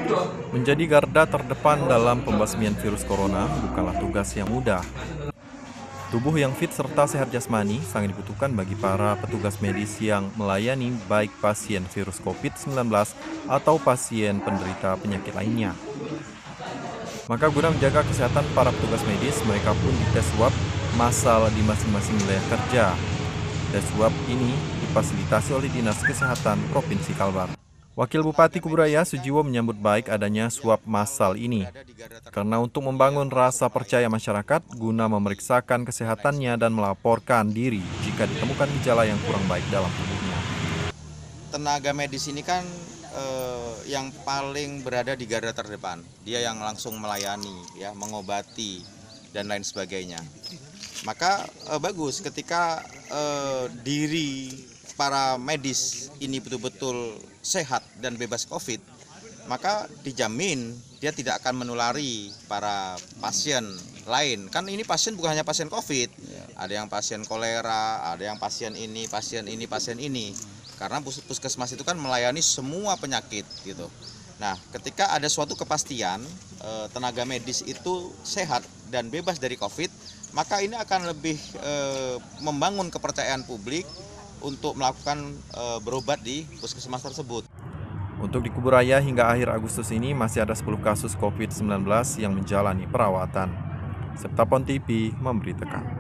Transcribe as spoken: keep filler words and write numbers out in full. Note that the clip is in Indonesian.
Menjadi garda terdepan dalam pembasmian virus corona bukanlah tugas yang mudah. Tubuh yang fit serta sehat jasmani sangat dibutuhkan bagi para petugas medis yang melayani baik pasien virus covid sembilan belas atau pasien penderita penyakit lainnya. Maka guna menjaga kesehatan para petugas medis, mereka pun dites swab massal di masing-masing wilayah kerja. Tes swab ini difasilitasi oleh Dinas Kesehatan Provinsi Kalbar. Wakil Bupati Kuburaya Sujiwo menyambut baik adanya swab massal ini, karena untuk membangun rasa percaya masyarakat guna memeriksakan kesehatannya dan melaporkan diri jika ditemukan gejala yang kurang baik dalam tubuhnya. Tenaga medis ini kan eh, yang paling berada di garda terdepan, dia yang langsung melayani, ya, mengobati dan lain sebagainya. Maka eh, bagus ketika eh, diri para medis ini betul-betul sehat dan bebas COVID, maka dijamin dia tidak akan menulari para pasien lain. Kan ini pasien bukan hanya pasien COVID, ada yang pasien kolera, ada yang pasien ini, pasien ini, pasien ini. Karena puskesmas itu kan melayani semua penyakit gitu. Nah, ketika ada suatu kepastian tenaga medis itu sehat dan bebas dari COVID, maka ini akan lebih eh, membangun kepercayaan publik untuk melakukan e, berobat di puskesmas tersebut. Untuk di Kuburaya hingga akhir Agustus ini masih ada sepuluh kasus covid sembilan belas yang menjalani perawatan. Septapon T V memberitakan.